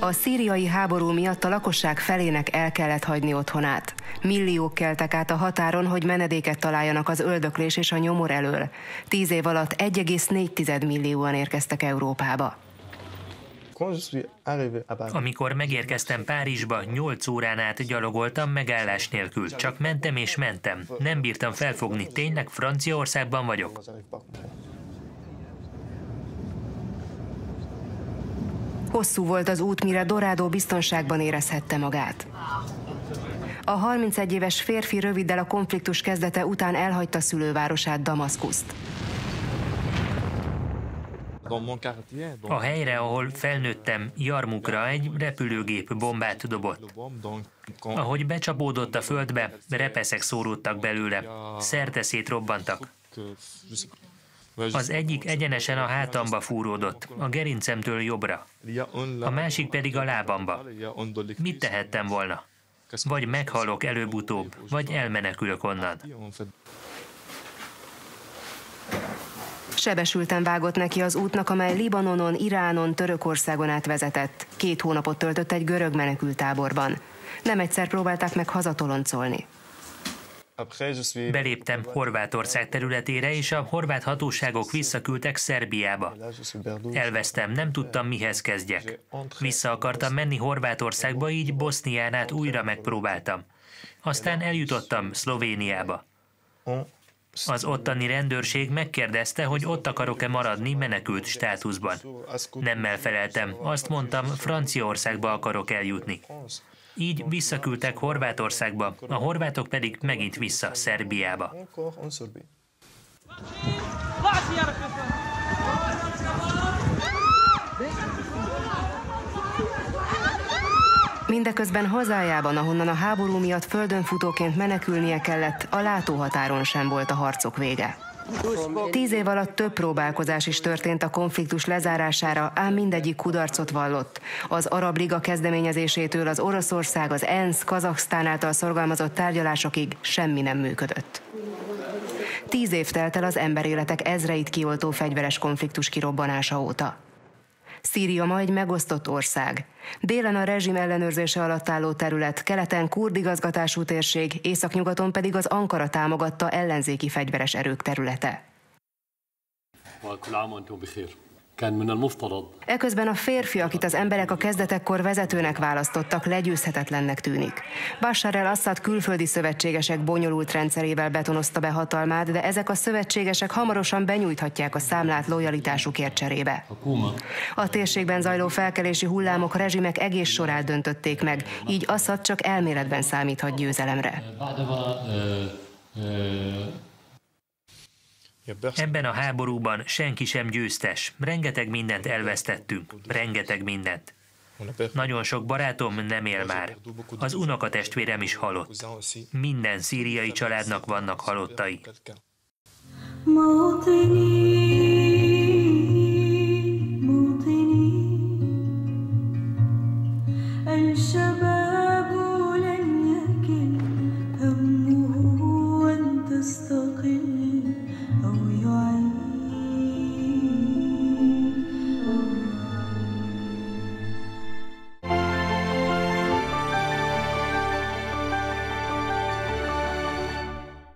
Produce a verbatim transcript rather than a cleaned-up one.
A szíriai háború miatt a lakosság felének el kellett hagyni otthonát. Milliók keltek át a határon, hogy menedéket találjanak az öldöklés és a nyomor elől. Tíz év alatt egy egész négy millióan érkeztek Európába. Amikor megérkeztem Párizsba, nyolc órán át gyalogoltam megállás nélkül. Csak mentem és mentem. Nem bírtam felfogni, tényleg Franciaországban vagyok. Hosszú volt az út, mire Dorado biztonságban érezhette magát. A harmincegy éves férfi röviddel a konfliktus kezdete után elhagyta szülővárosát, Damaszkuszt. A helyre, ahol felnőttem, Jarmukra egy repülőgép bombát dobott. Ahogy becsapódott a földbe, repeszek szóródtak belőle, szerteszét robbantak. Az egyik egyenesen a hátamba fúródott, a gerincemtől jobbra, a másik pedig a lábamba. Mit tehettem volna? Vagy meghalok előbb-utóbb, vagy elmenekülök onnan. Sebesülten vágott neki az útnak, amely Libanonon, Iránon, Törökországon át vezetett. Két hónapot töltött egy görög menekültáborban. Nem egyszer próbálták meg hazatoloncolni. Beléptem Horvátország területére, és a horvát hatóságok visszaküldtek Szerbiába. Elvesztem, nem tudtam, mihez kezdjek. Vissza akartam menni Horvátországba, így Bosznián át újra megpróbáltam. Aztán eljutottam Szlovéniába. Az ottani rendőrség megkérdezte, hogy ott akarok-e maradni menekült státuszban. Nemmel feleltem, azt mondtam, Franciaországba akarok eljutni. Így visszaküldtek Horvátországba, a horvátok pedig megint vissza Szerbiába. Mindeközben hazájában, ahonnan a háború miatt földönfutóként menekülnie kellett, a látóhatáron sem volt a harcok vége. Tíz év alatt több próbálkozás is történt a konfliktus lezárására, ám mindegyik kudarcot vallott. Az Arab Liga kezdeményezésétől az Oroszország, az ENSZ, Kazahsztán által szorgalmazott tárgyalásokig semmi nem működött. Tíz év telt el az emberéletek ezreit kioltó fegyveres konfliktus kirobbanása óta. Szíria ma egy megosztott ország. Délen a rezsim ellenőrzése alatt álló terület, keleten kurd igazgatású térség, északnyugaton pedig az Ankara támogatta ellenzéki fegyveres erők területe. Eközben a férfi, akit az emberek a kezdetekkor vezetőnek választottak, legyőzhetetlennek tűnik. Bashar el-Assad külföldi szövetségesek bonyolult rendszerével betonozta be hatalmát, de ezek a szövetségesek hamarosan benyújthatják a számlát lojalitásukért cserébe. A térségben zajló felkelési hullámok a rezsimek egész sorát döntötték meg, így Assad csak elméletben számíthat győzelemre. Ebben a háborúban senki sem győztes. Rengeteg mindent elvesztettünk. Rengeteg mindent. Nagyon sok barátom nem él már. Az unokatestvérem is halott. Minden szíriai családnak vannak halottai.